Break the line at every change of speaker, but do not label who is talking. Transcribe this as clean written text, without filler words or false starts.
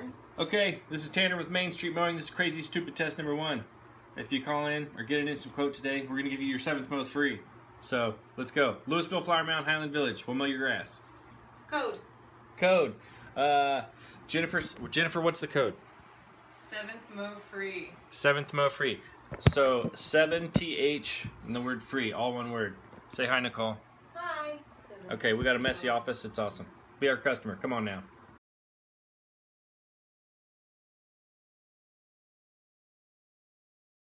1.
Okay, this is Tanner with Main Street Mowing. This is Crazy Stupid Test number 1. If you call in or get an instant quote today, we're going to give you your 7th mow free. So, let's go. Lewisville, Flower Mound, Highland Village. We'll mow your grass.
Code.
Code. Jennifer, what's the code?
7th mow free.
7th mow free. So, 7TH and the word free, all one word. Say hi, Nicole.
Hi.
Okay, we got a messy office. It's awesome. Be our customer. Come on now.